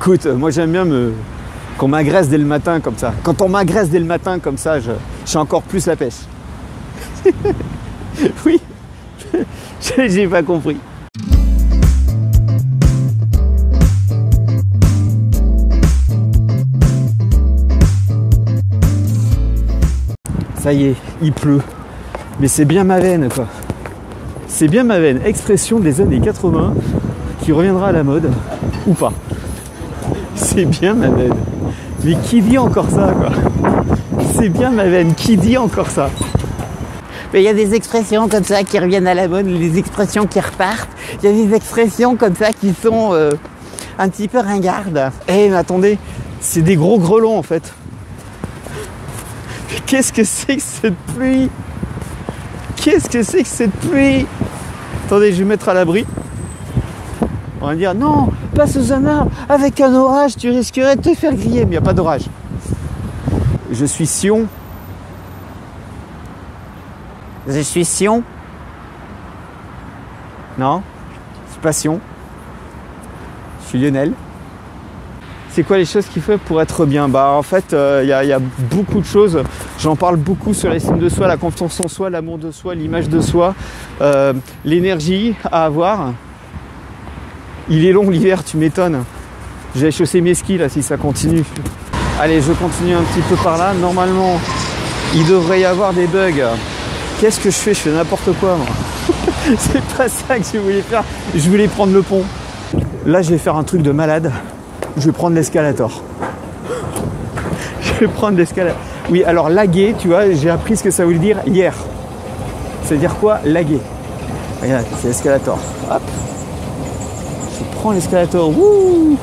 Écoute, moi j'aime bien qu'on m'agresse dès le matin comme ça. Quand on m'agresse dès le matin comme ça, j'ai encore plus la pêche. Oui, j'ai pas compris. Ça y est, il pleut. Mais c'est bien ma veine, quoi. C'est bien ma veine. Expression des années 80 qui reviendra à la mode. Ou pas. C'est bien ma veine. Mais qui dit encore ça, quoi? C'est bien ma veine. Qui dit encore ça? Mais il y a des expressions comme ça qui reviennent à la mode, des expressions qui repartent. Il y a des expressions comme ça qui sont un petit peu ringardes. Eh, mais attendez, c'est des gros grelons, en fait. Qu'est-ce que c'est que cette pluie? Qu'est-ce que c'est que cette pluie? Attendez, je vais me mettre à l'abri. On va dire, non, pas sous un arbre. Avec un orage, tu risquerais de te faire griller. Mais il n'y a pas d'orage. Je suis Sion. Je suis Sion. Non, je suis pas Sion. Je suis Lionel. C'est quoi les choses qu'il faut pour être bien? Bah en fait, y a beaucoup de choses. J'en parle beaucoup sur l'estime de soi, la confiance en soi, l'amour de soi, l'image de soi, l'énergie à avoir. Il est long l'hiver, tu m'étonnes. J'ai chaussé mes skis là si ça continue. Allez, je continue un petit peu par là. Normalement, il devrait y avoir des bugs. Qu'est-ce que je fais? Je fais n'importe quoi, moi. C'est pas ça que je voulais faire. Je voulais prendre le pont. Là, je vais faire un truc de malade. Je vais prendre l'escalator. Je vais prendre l'escalator. Oui, alors laguer, tu vois, j'ai appris ce que ça voulait dire hier. C'est-à-dire quoi? Laguer. Regarde, c'est l'escalator. Hop. Je prends l'escalator. Wouh!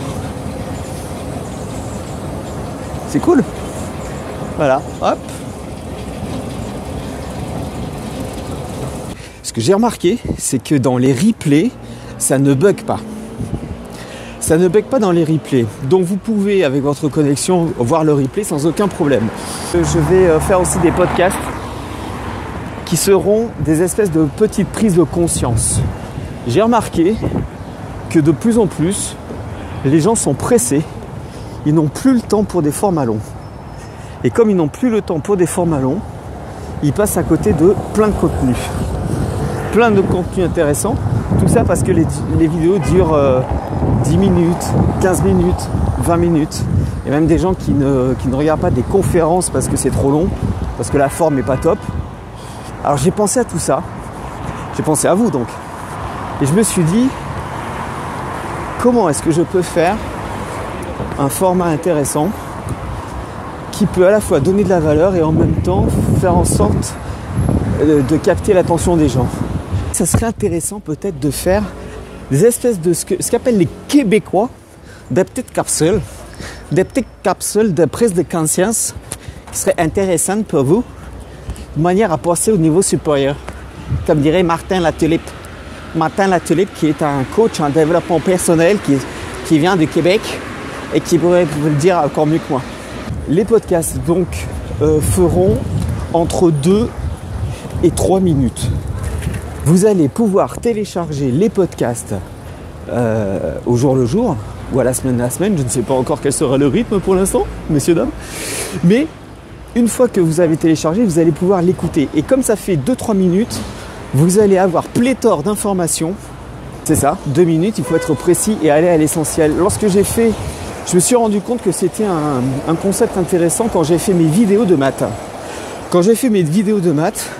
C'est cool. Voilà, hop. Ce que j'ai remarqué, c'est que dans les replays, ça ne bug pas. Ça ne bug pas dans les replays. Donc vous pouvez, avec votre connexion, voir le replay sans aucun problème. Je vais faire aussi des podcasts qui seront des espèces de petites prises de conscience. J'ai remarqué que de plus en plus, les gens sont pressés. Ils n'ont plus le temps pour des formats longs. Et comme ils n'ont plus le temps pour des formats longs, ils passent à côté de plein de contenus. Plein de contenus intéressants. Tout ça parce que les vidéos durent 10 minutes, 15 minutes, 20 minutes. Et même des gens qui ne regardent pas des conférences parce que c'est trop long, parce que la forme n'est pas top. Alors j'ai pensé à tout ça. J'ai pensé à vous donc. Et je me suis dit, comment est-ce que je peux faire un format intéressant qui peut à la fois donner de la valeur et en même temps faire en sorte de capter l'attention des gens. Ça serait intéressant peut-être de faire des espèces de ce qu'appellent les Québécois, des petites capsules de prise de conscience qui seraient intéressantes pour vous, de manière à passer au niveau supérieur. Comme dirait Martin Latulippe. Martin Latulippe qui est un coach en développement personnel qui vient du Québec et qui pourrait vous le dire encore mieux que moi. Les podcasts donc feront entre 2 et 3 minutes. Vous allez pouvoir télécharger les podcasts au jour le jour ou à la semaine. Je ne sais pas encore quel sera le rythme pour l'instant, messieurs, dames. Mais une fois que vous avez téléchargé, vous allez pouvoir l'écouter. Et comme ça fait 2-3 minutes, vous allez avoir pléthore d'informations. C'est ça, 2 minutes, il faut être précis et aller à l'essentiel. Lorsque j'ai fait, je me suis rendu compte que c'était un concept intéressant quand j'ai fait mes vidéos de maths. Quand j'ai fait mes vidéos de maths,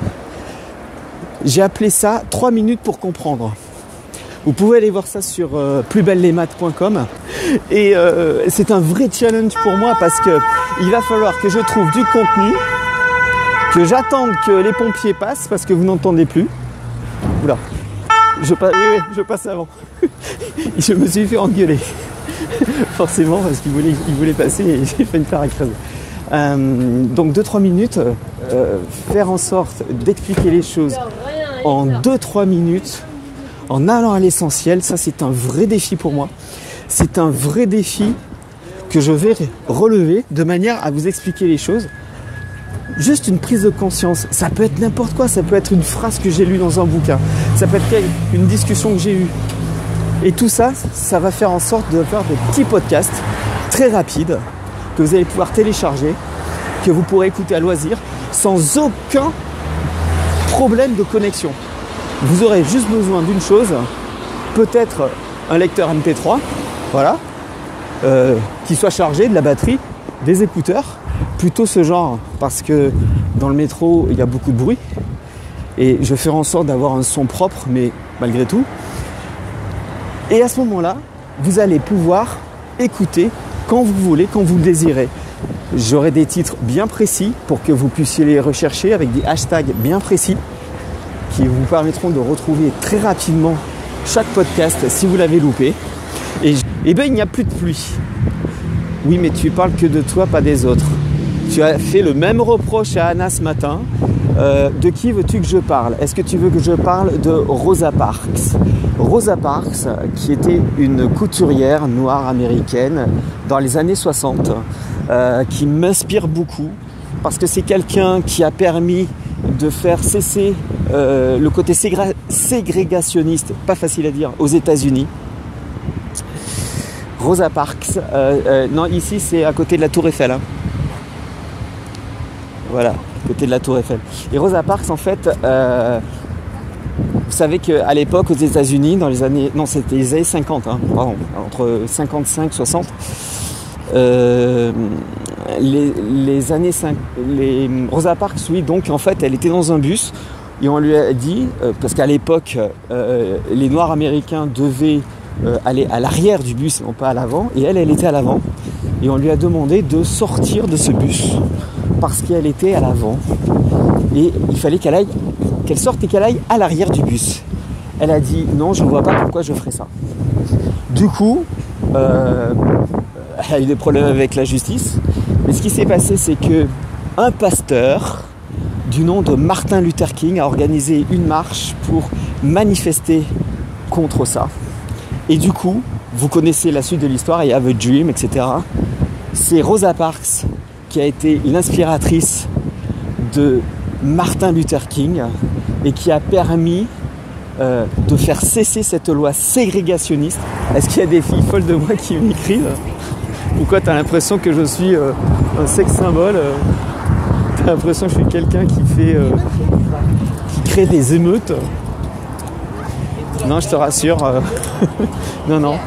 j'ai appelé ça 3 minutes pour comprendre. Vous pouvez aller voir ça sur plusbellesmaths.com et c'est un vrai challenge pour moi parce que il va falloir que je trouve du contenu, que j'attende que les pompiers passent parce que vous n'entendez plus. Oula, je passe avant. Je me suis fait engueuler. Forcément parce qu'il voulait passer et j'ai fait une faire à crever. Donc 2-3 minutes, faire en sorte d'expliquer les choses en 2-3 minutes, en allant à l'essentiel, ça c'est un vrai défi pour moi. C'est un vrai défi que je vais relever de manière à vous expliquer les choses. Juste une prise de conscience, ça peut être n'importe quoi, ça peut être une phrase que j'ai lue dans un bouquin, ça peut être une discussion que j'ai eue. Et tout ça, ça va faire en sorte de faire des petits podcasts très rapides que vous allez pouvoir télécharger, que vous pourrez écouter à loisir sans aucun problème de connexion. Vous aurez juste besoin d'une chose, peut-être un lecteur MP3, voilà, qui soit chargé, de la batterie, des écouteurs, plutôt ce genre, parce que dans le métro, il y a beaucoup de bruit et je ferai en sorte d'avoir un son propre, mais malgré tout. Et à ce moment-là, vous allez pouvoir écouter quand vous voulez, quand vous le désirez. J'aurai des titres bien précis pour que vous puissiez les rechercher avec des hashtags bien précis qui vous permettront de retrouver très rapidement chaque podcast si vous l'avez loupé. Et bien, il n'y a plus de pluie. Oui, mais tu parles que de toi, pas des autres. Tu as fait le même reproche à Anna ce matin. De qui veux-tu que je parle? Est-ce que tu veux que je parle de Rosa Parks? Rosa Parks, qui était une couturière noire américaine dans les années 60, qui m'inspire beaucoup parce que c'est quelqu'un qui a permis de faire cesser le côté ségrégationniste, pas facile à dire, aux États-Unis. Rosa Parks, non, ici c'est à côté de la Tour Eiffel. Hein. Voilà, à côté de la Tour Eiffel. Et Rosa Parks, en fait, vous savez qu'à l'époque, aux États-Unis, dans les années, non, c'était les années 50, hein, pardon, entre 55 et 60, les années 5, Rosa Parks, oui, donc en fait, elle était dans un bus et on lui a dit, parce qu'à l'époque, les Noirs américains devaient aller à l'arrière du bus et non pas à l'avant, et elle était à l'avant, et on lui a demandé de sortir de ce bus parce qu'elle était à l'avant et il fallait qu'elle sorte et qu'elle aille à l'arrière du bus. Elle a dit non, je ne vois pas pourquoi je ferais ça. Du coup, elle a eu des problèmes avec la justice, mais ce qui s'est passé, c'est que un pasteur du nom de Martin Luther King a organisé une marche pour manifester contre ça. Et du coup, vous connaissez la suite de l'histoire, il y a The Dream, etc. C'est Rosa Parks qui a été l'inspiratrice de Martin Luther King et qui a permis de faire cesser cette loi ségrégationniste. Est-ce qu'il y a des filles folles de moi qui m'écrivent? Pourquoi tu as l'impression que je suis un sex symbole? Tu as l'impression que je suis quelqu'un qui crée des émeutes? Non, je te rassure. Non, non.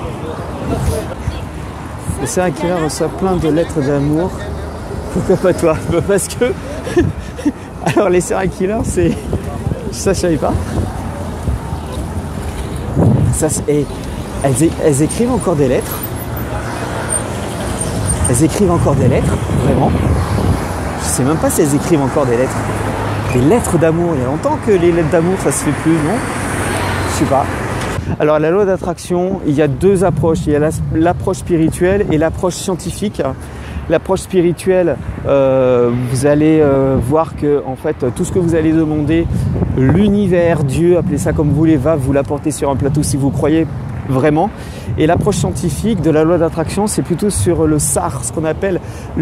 Le serial killer reçoit plein de lettres d'amour. Pourquoi pas toi? Parce que... Alors les serial killers, c'est... Ça, je savais pas. Ça, et elles écrivent encore des lettres. Elles écrivent encore des lettres, vraiment. Je sais même pas si elles écrivent encore des lettres. Des lettres d'amour. Il y a longtemps que les lettres d'amour, ça se fait plus, non? Je sais pas. Alors la loi d'attraction, il y a deux approches. Il y a l'approche spirituelle et l'approche scientifique. L'approche spirituelle, vous allez voir que en fait tout ce que vous allez demander, l'univers, Dieu, appelez ça comme vous voulez, va vous l'apporter sur un plateau si vous croyez vraiment. Et l'approche scientifique de la loi d'attraction, c'est plutôt sur le SAR, ce qu'on appelle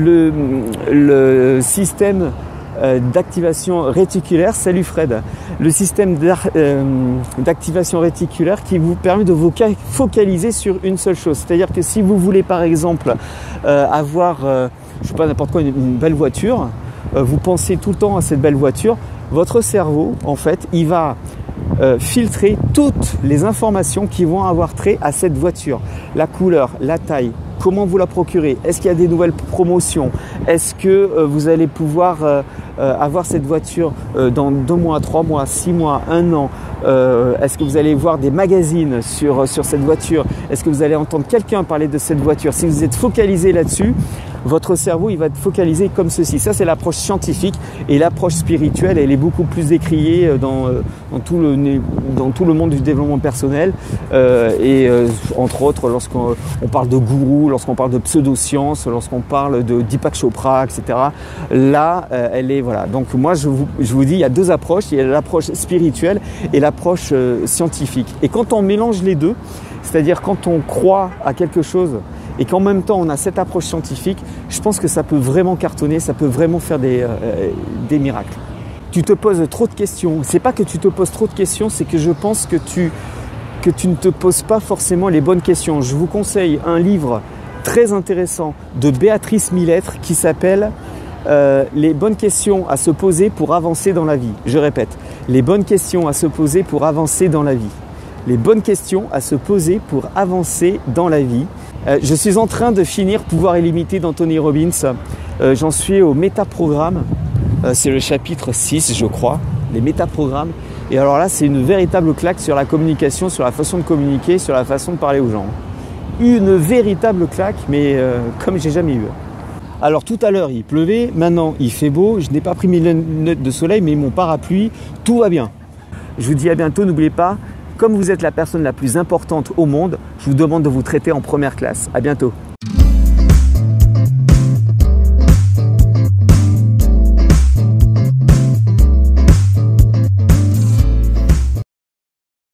le système d'activation réticulaire. Salut Fred. Le système d'activation réticulaire qui vous permet de vous focaliser sur une seule chose. C'est-à-dire que si vous voulez par exemple avoir, je sais pas, n'importe quoi, une belle voiture, vous pensez tout le temps à cette belle voiture, votre cerveau, en fait, il va filtrer toutes les informations qui vont avoir trait à cette voiture. La couleur, la taille, comment vous la procurez, est-ce qu'il y a des nouvelles promotions, est-ce que vous allez pouvoir avoir cette voiture dans 2 mois, 3 mois, 6 mois, 1 an, est-ce que vous allez voir des magazines sur cette voiture, est-ce que vous allez entendre quelqu'un parler de cette voiture. Si vous êtes focalisé là-dessus, votre cerveau il va être focalisé comme ceci. Ça c'est l'approche scientifique, et l'approche spirituelle elle est beaucoup plus décriée dans tout le monde du développement personnel et entre autres lorsqu'on parle de gourou, lorsqu'on parle de pseudosciences, lorsqu'on parle de Deepak Chopra, etc. Là elle est voilà. Donc moi je vous dis il y a deux approches, il y a l'approche spirituelle et l'approche scientifique. Et quand on mélange les deux, c'est-à-dire quand on croit à quelque chose et qu'en même temps on a cette approche scientifique, je pense que ça peut vraiment cartonner, ça peut vraiment faire des miracles. Tu te poses trop de questions. C'est pas que tu te poses trop de questions, c'est que je pense que tu que tu ne te poses pas forcément les bonnes questions. Je vous conseille un livre très intéressant de Béatrice Millettre qui s'appelle les bonnes questions à se poser pour avancer dans la vie. Je répète, les bonnes questions à se poser pour avancer dans la vie. Les bonnes questions à se poser pour avancer dans la vie. Je suis en train de finir Pouvoir illimité d'Anthony Robbins. J'en suis au métaprogramme. C'est le chapitre 6, je crois, les métaprogrammes. Et alors là, c'est une véritable claque sur la communication, sur la façon de communiquer, sur la façon de parler aux gens. Une véritable claque, mais comme j'ai jamais eu. Alors tout à l'heure, il pleuvait, maintenant il fait beau. Je n'ai pas pris mes lunettes de soleil, mais mon parapluie, tout va bien. Je vous dis à bientôt, n'oubliez pas, comme vous êtes la personne la plus importante au monde, je vous demande de vous traiter en première classe. À bientôt.